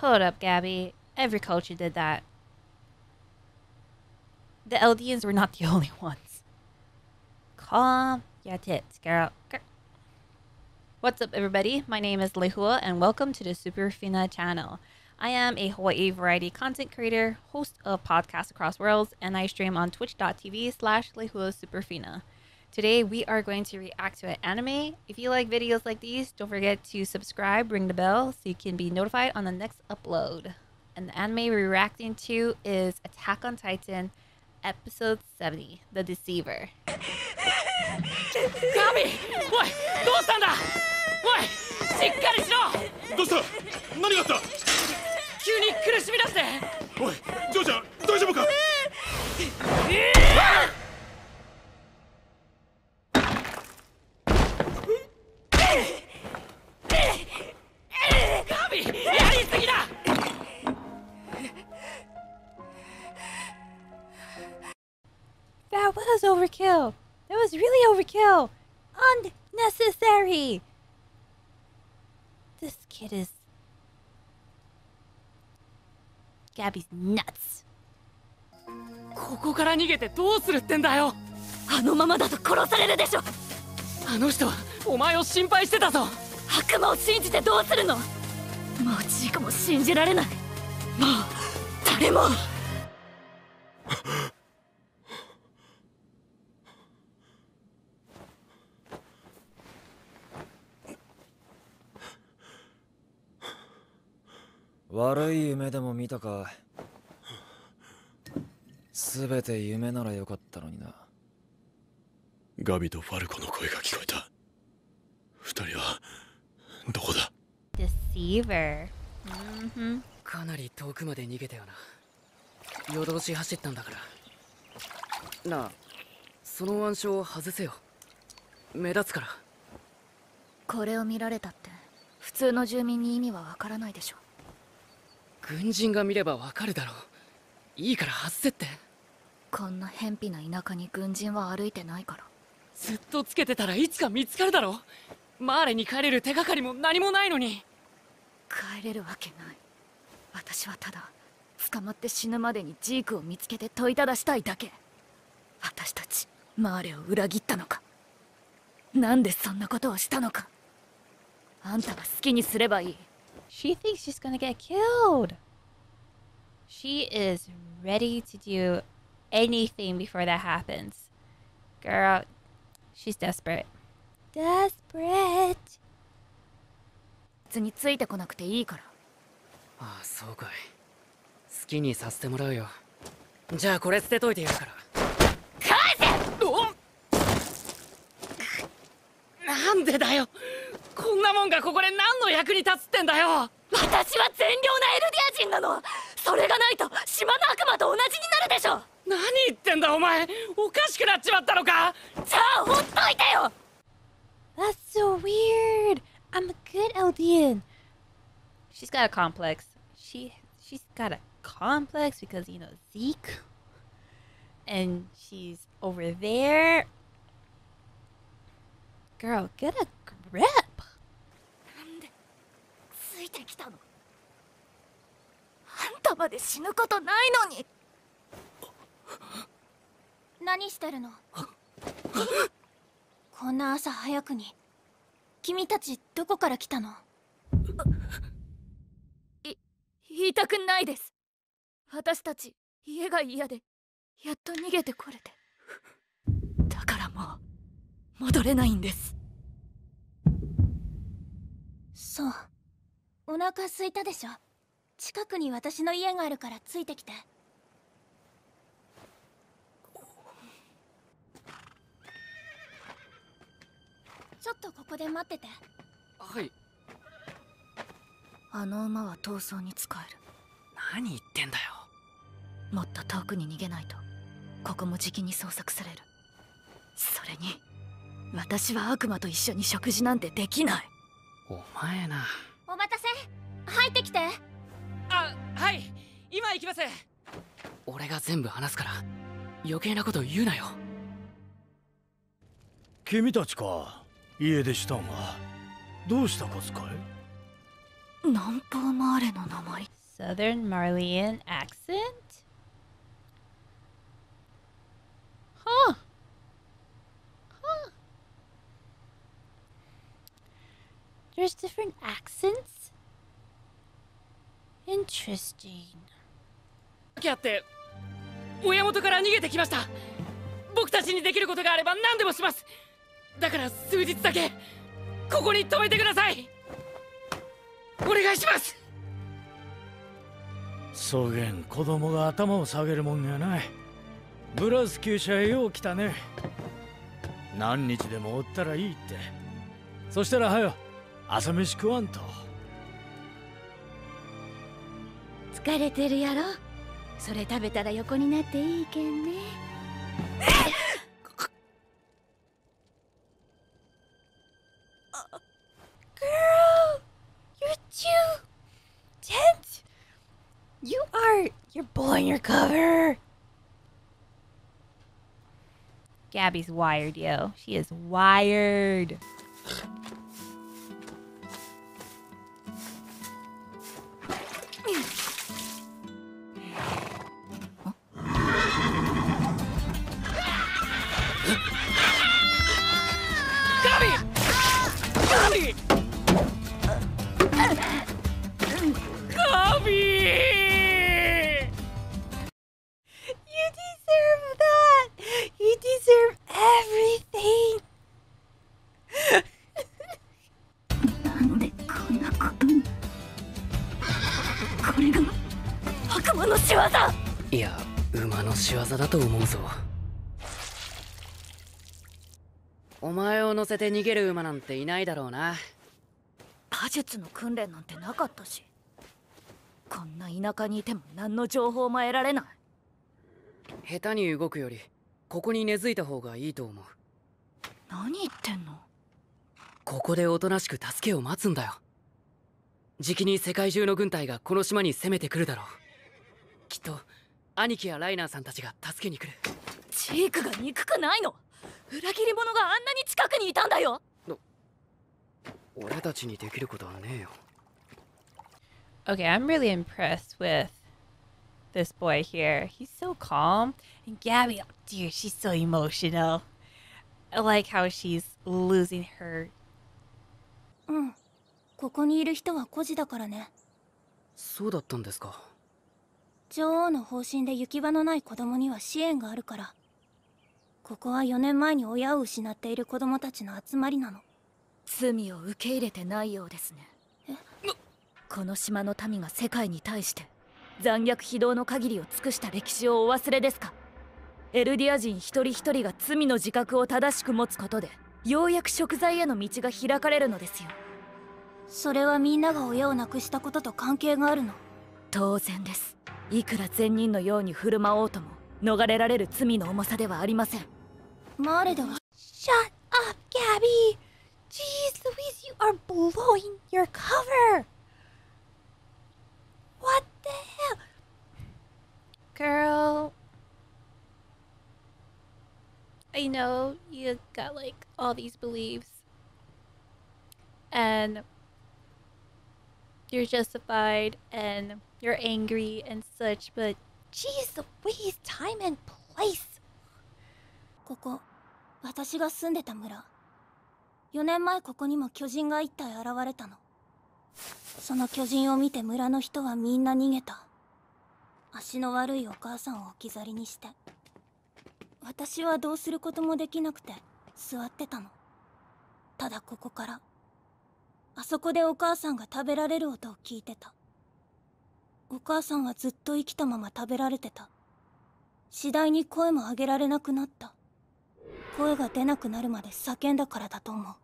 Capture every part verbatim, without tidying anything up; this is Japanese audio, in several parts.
Hold up, Gabby. Every culture did that. The Eldians were not the only ones. Calm your tits, girl. What's up, everybody? My name is Lehua, and welcome to the Superfina channel. I am a Hawaii variety content creator, host of podcasts across worlds, and I stream on twitch.tv slash Lehua Superfina. Today, we are going to react to an anime. If you like videos like these, don't forget to subscribe, ring the bell, so you can be notified on the next upload. And the anime we're reacting to is Attack on Titan, Episode seventy, The Deceiver. Gabi! おい、どうしたんだ? おい、しっかりしろ! どうした? 何があった? 急に苦しみ出して! おい、ジョーちゃん、大丈夫か? ガビ、やりすぎだ! That was overkill. That was really overkill. Unnecessary. This kid is... Gabby's nuts. ここから逃げてどうするってんだよ! あのままだと殺されるでしょ! あの人はお前を心配してたぞ! 悪魔を信じてどうするの! もうジーコも信じられない! もう誰も! 悪い夢でも見たか。すべて夢ならよかったのにな。 ガビとファルコの声が聞こえた。二人はどこだ? Deceiver. Mm-hmm. かなり遠くまで逃げたよな。夜通し走ったんだから。なあ、その腕章を外せよ。目立つから。 これを見られたって普通の住民に意味はわからないでしょ。 軍人が見ればわかるだろう。いいから外せって。 こんな偏僻な田舎に軍人は歩いてないから。 ずっとつけてたらいつか見つかるだろう。マーレに帰れる手がかりも何もないのに。 帰れるわけない。私はただ捕まって死ぬまでにジークを見つけて問いただしたいだけ。私たちマーレを裏切ったのか。なんでそんなことをしたのか。あんたは好きにすればいい。 She thinks she's gonna get killed. She is ready to do anything before that happens. Girl, she's desperate. Desperate. 別についてこなくていいから。 ああ、そうかい。好きにさせてもらうよ。じゃあこれ捨てといてやるから。 返せ！ お！なんでだよ。こんなもんがここで何の役に立つってんだよ。 私は善良なエルディア人なの。それがないと島の悪魔と同じになるでしょ。 何言ってんだお前。おかしくなっちまったのか。 じゃあほっといてよ。 That's so weird. I'm a good Eldian. She's got a complex. She she's got a complex because, you know, Zeke. And she's over there. Girl, get a grip. なんでついてきたの。あんたまで死ぬことないのに。何してるの。こんな朝早くに。君たちどこから来たの。い言いたくないです。私たち家が嫌でやっと逃げてこれて。だからもう戻れないんです。そう、お腹空いたでしょ。近くに私の家があるからついてきて。ちょっとここで待ってて。 はい。 あの馬は逃走に使える。 何言ってんだよ。 もっと遠くに逃げないとここもじきに捜索される。それに私は悪魔と一緒に食事なんてできない。 お前な。 お待たせ。入ってきて。 あ、はい、今行きます。俺が全部話すから余計なこと言うなよ。 君たちか。家出したんはどうしたかつかい？ 南方マーレの名前。 Southern Marleyan accent? Huh. Huh. There's different accents? Interesting. きあって親元から逃げてきました。僕たちにできることがあれば何でもします。だから数日だけここに泊めてください。お願いします。 そげん子供が頭を下げるもんやない。ブラス厩舎へよう来たね。何日でもおったらいいって。そしたらはよ朝飯食わんと。 疲れてるやろ。それ食べたら横になっていいけんね。 Girl, you're too tense. You are. You're blowing your cover. Gabby's wired, yo. She is wired. 仕業。 いや、馬の仕業だと思うぞ。お前を乗せて逃げる馬なんていないだろうな。 馬術の訓練なんてなかったし、こんな田舎にいても何の情報も得られない。 下手に動くよりここに根付いた方がいいと思う。 何言ってんの？ ここでおとなしく助けを待つんだよ。じきに世界中の軍隊がこの島に攻めてくるだろう。きっと兄貴やライナーさんたちが助けに来る。 ジークが憎くないの？裏切り者があんなに近くにいたんだよ。 俺たちにできることはねえよ。 Okay, I'm really impressed with this boy here. He's so calm. And Gabby, oh dear, she's so emotional. I like how she's losing her. うん。ここにいる人は孤児だからね。 そうだったんですか。 女王の方針で行き場のない子供には支援があるから。ここはよねんまえに親を失っている子供たちの集まりなの。 罪を受け入れてないようですね。 え？ この島の民が世界に対して残虐非道の限りを尽くした歴史をお忘れですか？エルディア人一人一人が罪の自覚を正しく持つことで、ようやく贖罪への道が開かれるのですよ。 それはみんなが親を亡くしたことと関係があるの？ 当然です。いくら善人のように振る舞おうとも逃れられる罪の重さではありません。 マーレでは。 Shut up, Gabby! Jeez Louise, you are blowing your cover! What the hell? Girl, I know you got like all these beliefs and you're justified and you're angry and such, but jeez Louise, time and place. ここ、私が住んでた村。よねんまえここにも巨人が一体現れたの。その巨人を見て村の人はみんな逃げた。足の悪いお母さんを置き去りにして。私はどうすることもできなくて座ってたの。ただここからあそこでお母さんが食べられる音を聞いてた。お母さんはずっと生きたまま食べられてた。次第に声も上げられなくなった。声が出なくなるまで叫んだからだと思う。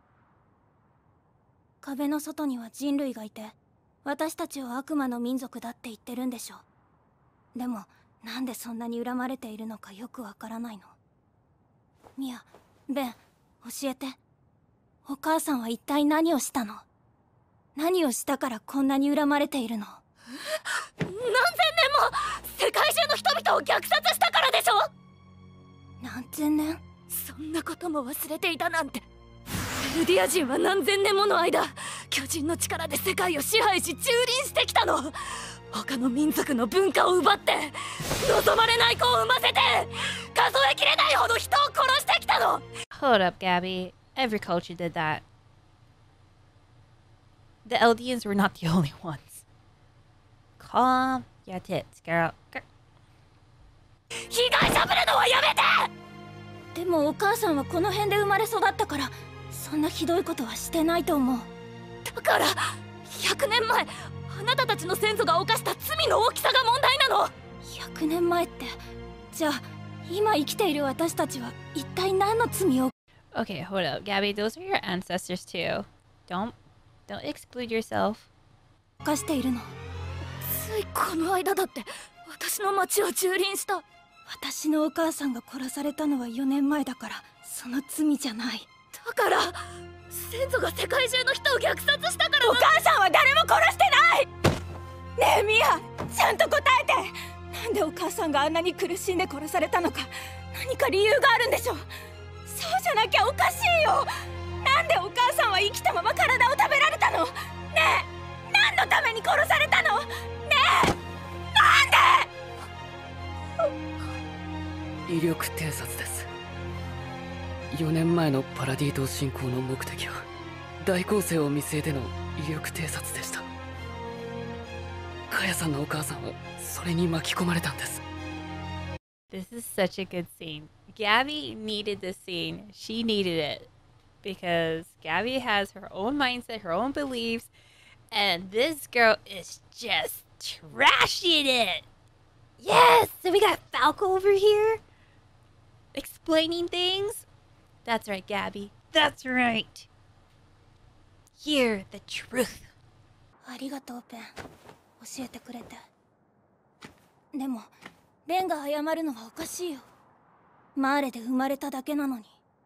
壁の外には人類がいて、私たちを悪魔の民族だって言ってるんでしょう。でもなんでそんなに恨まれているのかよくわからないの。ミア、ベン、教えて。お母さんは一体何をしたの？何をしたからこんなに恨まれているの？ 何千年も世界中の人々を虐殺したからでしょ。 何千年？ そんなことも忘れていたなんて。エルディア人は何千年もの間巨人の力で世界を支配し蹂躙してきたの。 他の民族の文化を奪って望まれない子を産ませて数えきれないほど人を殺してきたの。 Hold up, Gabby. Every culture did that. The Eldians were not the only ones. Calm your tits, girl. 被害者ぶるのはやめて。 でもお母さんはこの辺で生まれ育ったからそんなひどいことはしてないと思う。 だからひゃくねんまえあなたたちの先祖が犯した罪の大きさが問題なの。 ひゃくねんまえってじゃあ今生きている私たちは一体何の罪を。 Okay, hold up, Gabby. Those are your ancestors too. Don't, don't exclude yourself. 犯しているの。 ついこの間だって私の町を蹂躙した。 私のお母さんが殺されたのはよねんまえだからその罪じゃない。 だから先祖が世界中の人を虐殺したから。 お母さんは誰も殺してない。ねえミア、ちゃんと答えて。なんでお母さんがあんなに苦しんで殺されたのか何か理由があるんでしょ。そうじゃなきゃおかしいよ。なんでお母さんは生きたまま体を食べられたの。ねえ、何のために殺されたの。ねえ、なんで。 威力偵察です。よねんまえのパラディ島侵攻の目的は大攻勢を見据えての威力偵察でした。カヤさんのお母さんはそれに巻き込まれたんです。 This is such a good scene. Gabby needed this scene. She needed it. Because Gabby has her own mindset, her own beliefs, and this girl is just trashing it. Yes! So we got Falco over here explaining things. That's right, Gabby. That's right. Hear the truth. ありがとうペン、教えてくれて。でもレンが謝るのはおかしいよ。マーレで生まれただけなのに。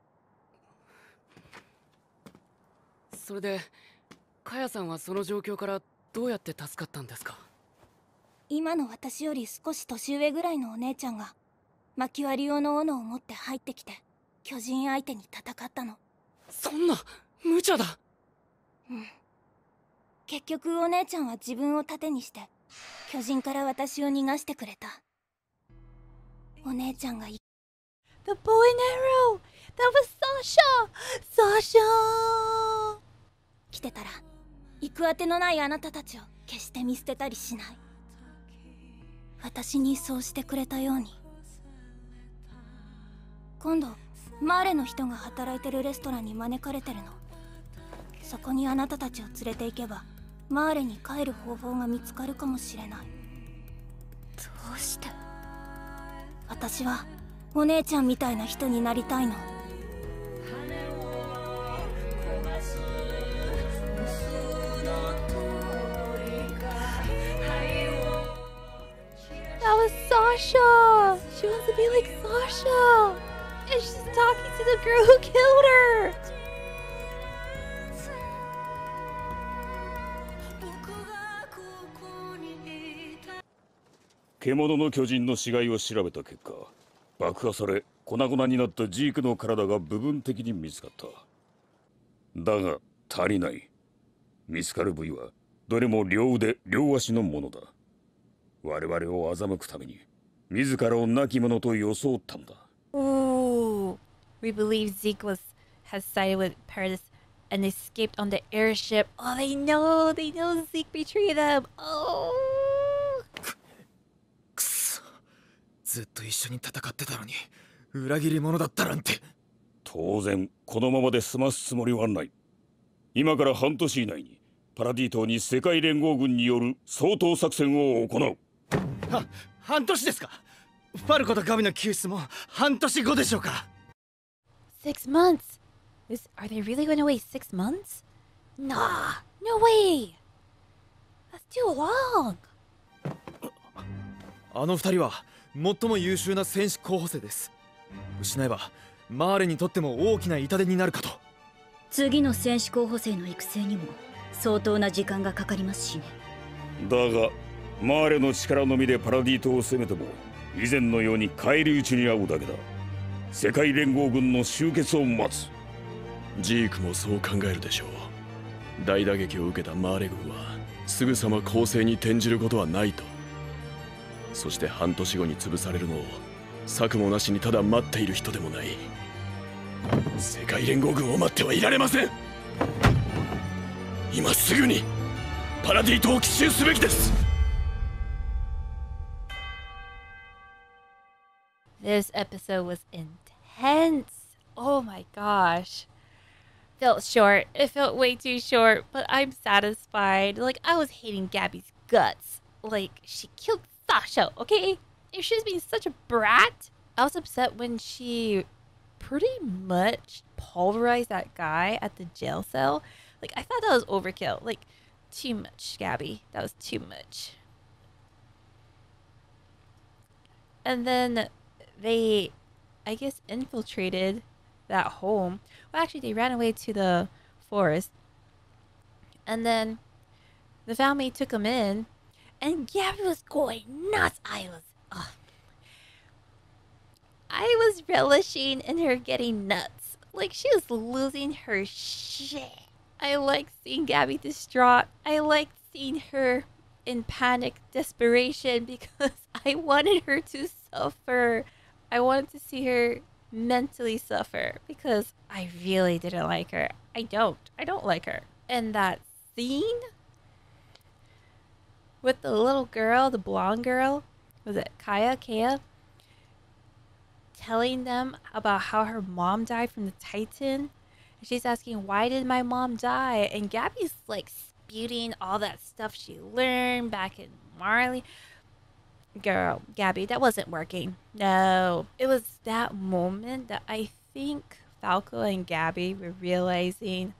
それでカヤさんはその状況からどうやって助かったんですか。 今の私より少し年上ぐらいのお姉ちゃんが薪割り用の斧を持って入ってきて巨人相手に戦ったの。 そんな無茶だ。 うん。結局お姉ちゃんは自分を盾にして巨人から私を逃がしてくれた。お姉ちゃんが The bow and arrow! That was Sasha! Sasha! 来てたら行くあてのないあなたたちを決して見捨てたりしない。私にそうしてくれたように。今度マーレの人が働いてるレストランに招かれてるの。そこにあなたたちを連れて行けばマーレに帰る方法が見つかるかもしれない。 どうして。 私はお姉ちゃんみたいな人になりたいの。 That was Sasha! She wants to be like Sasha! And she's talking to the girl who killed her! 獣の巨人の死骸を調べた結果、爆破され粉々になったジークの体が部分的に見つかった。だが足りない。見つかる部位はどれも両腕両足のものだ。我々を欺くために自らを亡き者と装ったんだ。 Ooh, we believe Zeke was has sided with Paradis and escaped on the airship. Oh, they know, they know Zeke betrayed them. Oh. くそ、ずっと一緒に戦ってたのに裏切り者だったなんて。 当然このままで済ますつもりはない。今から半年以内にパラディ島に世界連合軍による掃討作戦を行う。 は、半年ですか。ファルコとガビの救出も半年後でしょうか。 Six months? Is, are they really going to wait six months? Nah, no way. That's too long. あの二人は最も優秀な戦士候補生です。失えばマーレにとっても大きな痛手になるかと。 次の戦士候補生の育成にも相当な時間がかかりますしね。 だがマーレの力のみでパラディ島を攻めても以前のように返り討ちに遭うだけだ。世界連合軍の集結を待つ。 ジークもそう考えるでしょう。大打撃を受けたマーレ軍はすぐさま攻勢に転じることはないと。そして半年後に潰されるのを策もなしにただ待っている人でもない。世界連合軍を待ってはいられません。今すぐにパラディ島を奇襲すべきです。 This episode was intense. Oh my gosh. Felt short. It felt way too short, but I'm satisfied. Like, I was hating Gabby's guts. Like, she killed Sasha, okay? If she was being such a brat, I was upset when she pretty much pulverized that guy at the jail cell. Like, I thought that was overkill. Like, too much, Gabby. That was too much. And then they, I guess, infiltrated that home. Well, actually, they ran away to the forest. And then the family took them in. And Gabby was going nuts. I was, ugh. I was relishing in her getting nuts. Like, she was losing her shit. I liked seeing Gabby distraught. I liked seeing her in panic, desperation, because I wanted her to suffer. I wanted to see her mentally suffer because I really didn't like her. I don't. I don't like her. And that scene with the little girl, the blonde girl, was it Kaya, Kaya? Telling them about how her mom died from the Titan. And she's asking, why did my mom die? And Gabby's like spewing all that stuff she learned back in Marley. Girl, Gabby, that wasn't working. No. It was that moment that I think Falco and Gabby were realizing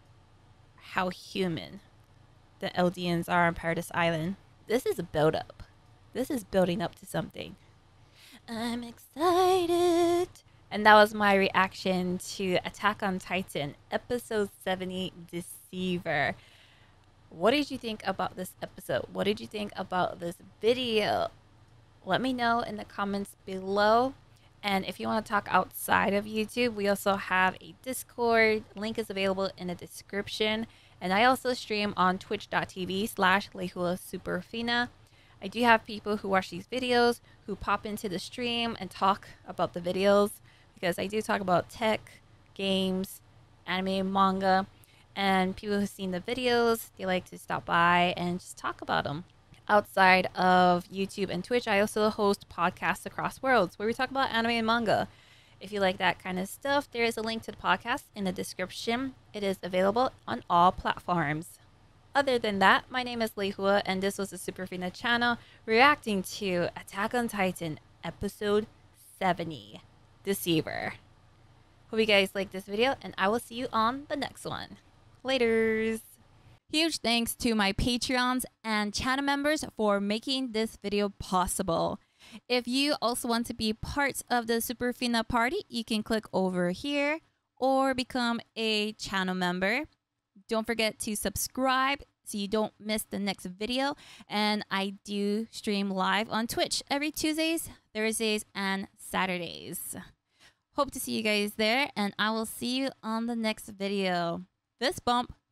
how human the Eldians are on Paradise Island. This is a build-up. This is building up to something. I'm excited. And that was my reaction to Attack on Titan, episode seventy, Deceiver. What did you think about this episode? What did you think about this video? Let me know in the comments below. And if you want to talk outside of YouTube, we also have a Discord. Link is available in the description. And I also stream on twitch.tv slash Lehua Superfina. I do have people who watch these videos who pop into the stream and talk about the videos, because I do talk about tech, games, anime, manga, and people who've seen the videos, they like to stop by and just talk about them. Outside of YouTube and Twitch, I also host podcasts across worlds where we talk about anime and manga. If you like that kind of stuff, there is a link to the podcast in the description. It is available on all platforms. Other than that, my name is Lehua, and this was the Superfina channel reacting to Attack on Titan episode seventy, Deceiver. Hope you guys liked this video, and I will see you on the next one. Laters! Huge thanks to my Patreons and channel members for making this video possible. If you also want to be part of the Superfina party, you can click over here or become a channel member. Don't forget to subscribe so you don't miss the next video. And I do stream live on Twitch every Tuesdays, Thursdays, and Saturdays. Hope to see you guys there, and I will see you on the next video. Fist bump.